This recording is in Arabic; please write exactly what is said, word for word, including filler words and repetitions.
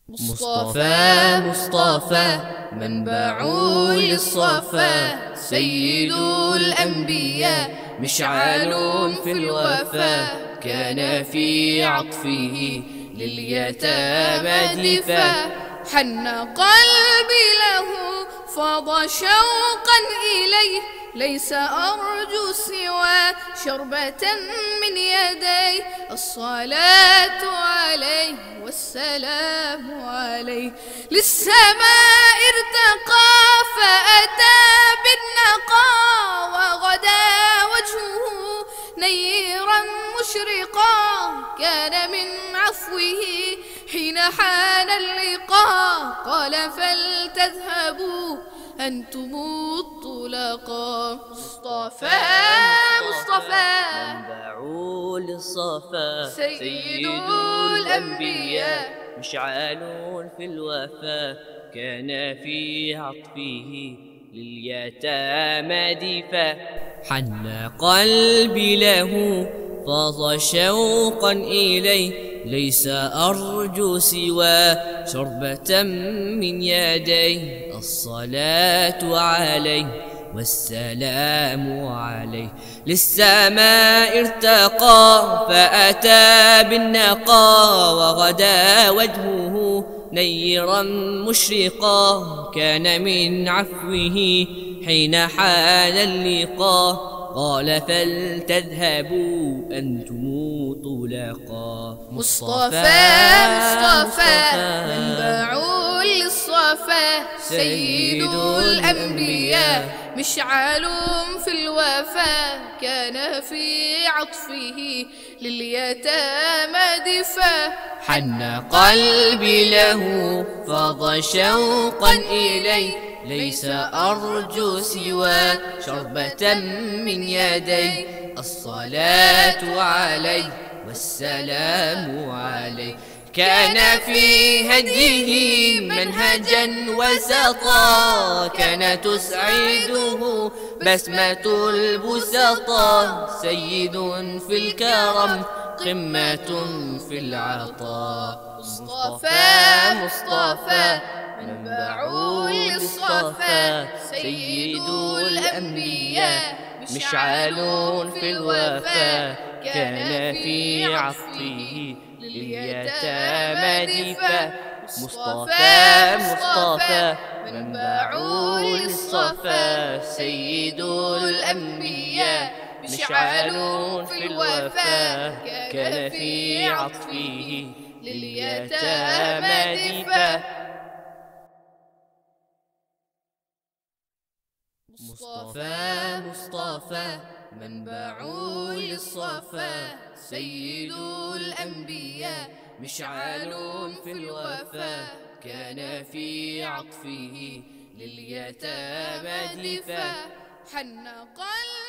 مصطفى مصطفى منبع للصفا، سيد الأنبياء مشعل في الوفا، كان في عطفه لليتامى دفا. حن قلبي له فاض شوقا إليه، ليس أرجو سوى شربة من يديه. الصلاة عليه والسلام عليه، للسماء ارتقى فأتى بالنقى، وغدا وجهه نيرا مشرقا، كان من عفوه حين حان اللقاء. قال فلتذهبوا أنتم الطلقاء. مصطفى مصطفى منبع للصفا، سيد الأنبياء مشعل في الوفا، كان في عطفه لليتامى دفا. حن قلبي له فاض شوقا إليه، ليس أرجو سوى شربة من يديه. الصلاة عليه والسلام عليه، للسماء ارتقى فأتى بالنقى، وغدا وجهه نيرا مشرقا، كان من عفوه حين حان اللقاء. قال فلتذهبوا أنتم طلقا. مصطفى مصطفى منبع للصفا، سيد الأنبياء مشعل في الوفا، كان في عطفه لليتامى دفا. حن قلبي له فاض شوقا إليه، ليس أرجو سوى شربة من يدي. الصلاة عليه والسلام عليه، كان في هديه منهجا وسطا، كان تسعده بسمة البسطاء. سيد في الكرم قمة في العطاء. مصطفى مصطفى منبع للصفا، سيد الأنبياء مشعل في الوفا، كان في عطفه لليتامى دفا. مصطفى مصطفى منبع للصفا، سيد الأنبياء مشعل في الوفا، كان في عطفه لليتامى دفا. مصطفى مصطفى منبع للصفا، سيد الأنبياء مشعل في الوفا، كان في عطفه لليتامى دفا. حن قلبي